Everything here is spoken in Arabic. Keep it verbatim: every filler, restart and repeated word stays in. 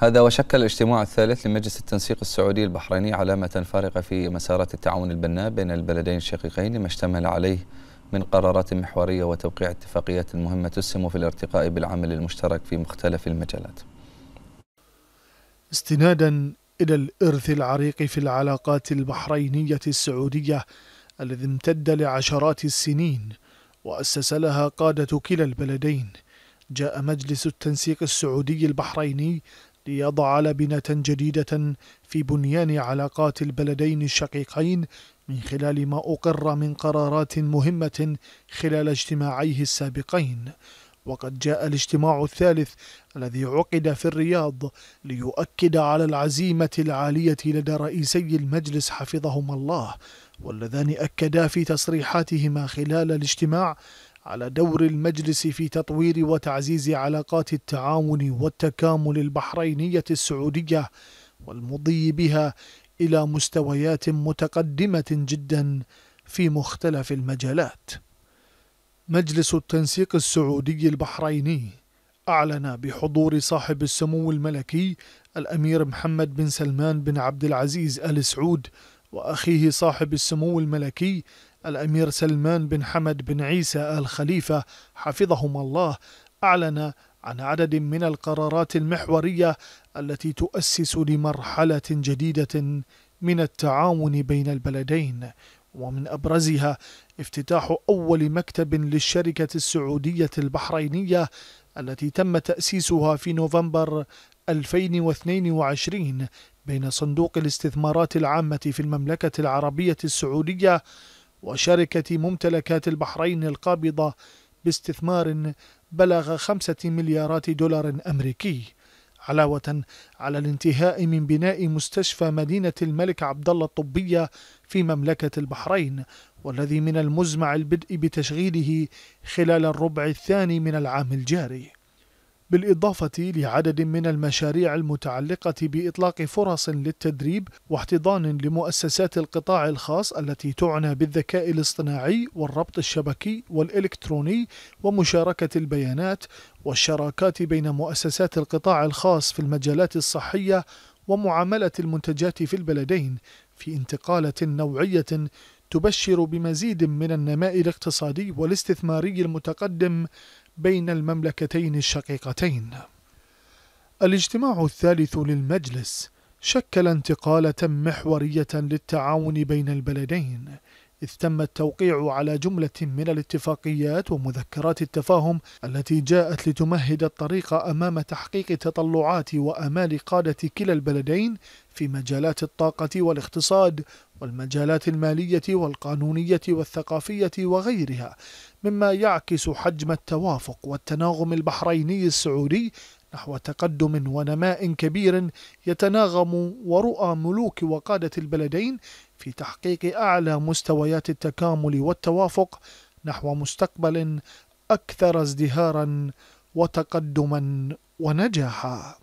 هذا وشكل الاجتماع الثالث لمجلس التنسيق السعودي البحريني علامة فارقة في مسارات التعاون البناء بين البلدين الشقيقين لما اشتمل عليه من قرارات محورية وتوقيع اتفاقيات مهمة تسهم في الارتقاء بالعمل المشترك في مختلف المجالات. استنادا إلى الإرث العريق في العلاقات البحرينية السعودية الذي امتد لعشرات السنين وأسس لها قادة كلا البلدين، جاء مجلس التنسيق السعودي البحريني ليضع لبنة جديدة في بنيان علاقات البلدين الشقيقين من خلال ما أقر من قرارات مهمة خلال اجتماعيه السابقين. وقد جاء الاجتماع الثالث الذي عقد في الرياض ليؤكد على العزيمة العالية لدى رئيسي المجلس حفظهما الله، واللذان أكدا في تصريحاتهما خلال الاجتماع على دور المجلس في تطوير وتعزيز علاقات التعاون والتكامل البحرينية السعودية والمضي بها إلى مستويات متقدمة جدا في مختلف المجالات. مجلس التنسيق السعودي البحريني أعلن بحضور صاحب السمو الملكي الأمير محمد بن سلمان بن عبد العزيز آل سعود وأخيه صاحب السمو الملكي الأمير سلمان بن حمد بن عيسى آل خليفة حفظهما الله، أعلن عن عدد من القرارات المحورية التي تؤسس لمرحلة جديدة من التعاون بين البلدين، ومن أبرزها افتتاح أول مكتب للشركة السعودية البحرينية التي تم تأسيسها في نوفمبر ألفين واثنين وعشرين بين صندوق الاستثمارات العامة في المملكة العربية السعودية وشركة ممتلكات البحرين القابضة باستثمار بلغ خمسة مليارات دولار أمريكي، علاوة على الانتهاء من بناء مستشفى مدينة الملك عبدالله الطبية في مملكة البحرين، والذي من المزمع البدء بتشغيله خلال الربع الثاني من العام الجاري، بالإضافة لعدد من المشاريع المتعلقة بإطلاق فرص للتدريب واحتضان لمؤسسات القطاع الخاص التي تعنى بالذكاء الاصطناعي والربط الشبكي والإلكتروني ومشاركة البيانات، والشراكات بين مؤسسات القطاع الخاص في المجالات الصحية ومعاملة المنتجات في البلدين في انتقالة نوعية تبشر بمزيد من النماء الاقتصادي والاستثماري المتقدم بين المملكتين الشقيقتين. الاجتماع الثالث للمجلس شكل انتقالة محورية للتعاون بين البلدين، إذ تم التوقيع على جملة من الاتفاقيات ومذكرات التفاهم التي جاءت لتمهد الطريق أمام تحقيق تطلعات وآمال قادة كلا البلدين في مجالات الطاقة والاقتصاد والمجالات المالية والقانونية والثقافية وغيرها، مما يعكس حجم التوافق والتناغم البحريني السعودي نحو تقدم ونماء كبير يتناغم ورؤى ملوك وقادة البلدين في تحقيق أعلى مستويات التكامل والتوافق نحو مستقبل أكثر ازدهارا وتقدما ونجاحا.